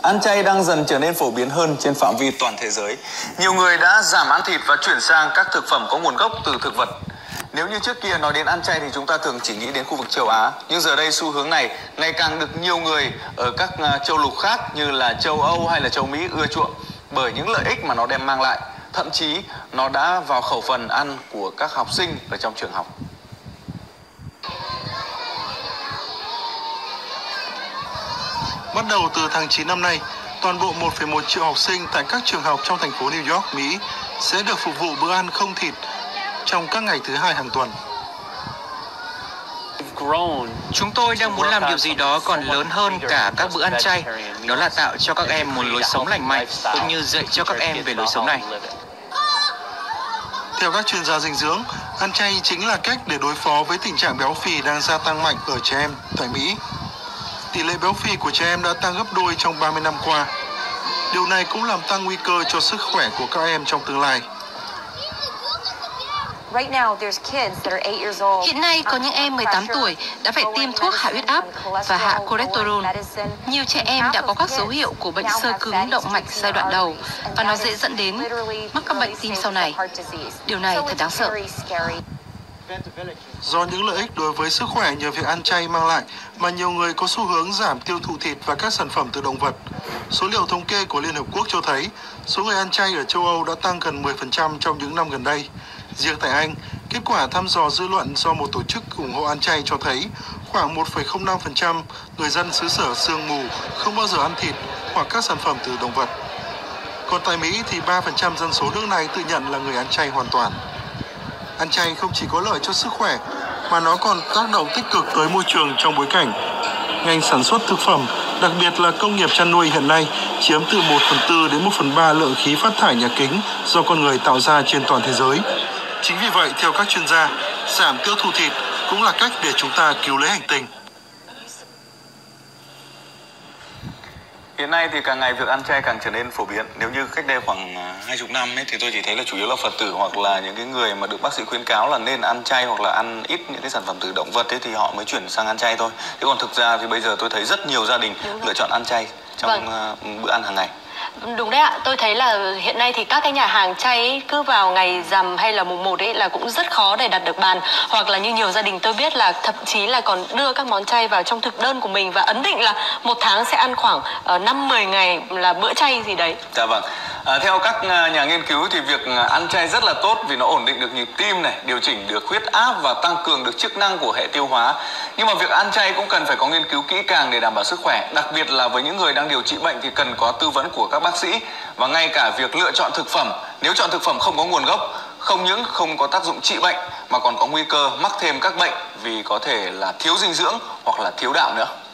Ăn chay đang dần trở nên phổ biến hơn trên phạm vi toàn thế giới. Nhiều người đã giảm ăn thịt và chuyển sang các thực phẩm có nguồn gốc từ thực vật. Nếu như trước kia nói đến ăn chay thì chúng ta thường chỉ nghĩ đến khu vực châu Á, nhưng giờ đây xu hướng này ngày càng được nhiều người ở các châu lục khác như là châu Âu hay là châu Mỹ ưa chuộng bởi những lợi ích mà nó đem mang lại. Thậm chí nó đã vào khẩu phần ăn của các học sinh ở trong trường học. Bắt đầu từ tháng 9 năm nay, toàn bộ 1,1 triệu học sinh tại các trường học trong thành phố New York, Mỹ sẽ được phục vụ bữa ăn không thịt trong các ngày thứ Hai hàng tuần. Chúng tôi đang muốn làm điều gì đó còn lớn hơn cả các bữa ăn chay, đó là tạo cho các em một lối sống lành mạnh, cũng như dạy cho các em về lối sống này. Theo các chuyên gia dinh dưỡng, ăn chay chính là cách để đối phó với tình trạng béo phì đang gia tăng mạnh ở trẻ em tại Mỹ. Tỷ lệ béo phì của trẻ em đã tăng gấp đôi trong 30 năm qua. Điều này cũng làm tăng nguy cơ cho sức khỏe của các em trong tương lai. Hiện nay có những em 18 tuổi đã phải tiêm thuốc hạ huyết áp và hạ cholesterol. Nhiều trẻ em đã có các dấu hiệu của bệnh xơ cứng động mạch giai đoạn đầu và nó dễ dẫn đến mắc các bệnh tim sau này. Điều này thật đáng sợ. Do những lợi ích đối với sức khỏe nhờ việc ăn chay mang lại mà nhiều người có xu hướng giảm tiêu thụ thịt và các sản phẩm từ động vật. Số liệu thống kê của Liên Hợp Quốc cho thấy số người ăn chay ở châu Âu đã tăng gần 10% trong những năm gần đây. Riêng tại Anh, kết quả thăm dò dư luận do một tổ chức ủng hộ ăn chay cho thấy khoảng 1,05% người dân xứ sở sương mù không bao giờ ăn thịt hoặc các sản phẩm từ động vật. Còn tại Mỹ thì 3% dân số nước này tự nhận là người ăn chay hoàn toàn. Ăn chay không chỉ có lợi cho sức khỏe mà nó còn tác động tích cực tới môi trường trong bối cảnh ngành sản xuất thực phẩm, đặc biệt là công nghiệp chăn nuôi hiện nay chiếm từ 1/4 đến 1/3 lượng khí phát thải nhà kính do con người tạo ra trên toàn thế giới. Chính vì vậy, theo các chuyên gia, giảm tiêu thụ thịt cũng là cách để chúng ta cứu lấy hành tinh. Hiện nay thì càng ngày việc ăn chay càng trở nên phổ biến. Nếu như cách đây khoảng 20 năm ấy, thì tôi chỉ thấy là chủ yếu là Phật tử hoặc là những cái người mà được bác sĩ khuyến cáo là nên ăn chay hoặc là ăn ít những cái sản phẩm từ động vật ấy, thì họ mới chuyển sang ăn chay thôi. Thế còn thực ra thì bây giờ tôi thấy rất nhiều gia đình lựa chọn ăn chay trong bữa ăn hàng ngày. Đúng đấy ạ, tôi thấy là hiện nay thì các cái nhà hàng chay ấy, cứ vào ngày rằm hay là mùng 1 ấy là cũng rất khó để đặt được bàn. Hoặc là như nhiều gia đình tôi biết là thậm chí là còn đưa các món chay vào trong thực đơn của mình và ấn định là một tháng sẽ ăn khoảng 5-10 ngày là bữa chay gì đấy. Dạ vâng. Theo các nhà nghiên cứu thì việc ăn chay rất là tốt vì nó ổn định được nhịp tim này, điều chỉnh được huyết áp và tăng cường được chức năng của hệ tiêu hóa. Nhưng mà việc ăn chay cũng cần phải có nghiên cứu kỹ càng để đảm bảo sức khỏe, đặc biệt là với những người đang điều trị bệnh thì cần có tư vấn của các bác sĩ. Và ngay cả việc lựa chọn thực phẩm, nếu chọn thực phẩm không có nguồn gốc, không những không có tác dụng trị bệnh mà còn có nguy cơ mắc thêm các bệnh vì có thể là thiếu dinh dưỡng hoặc là thiếu đạm nữa.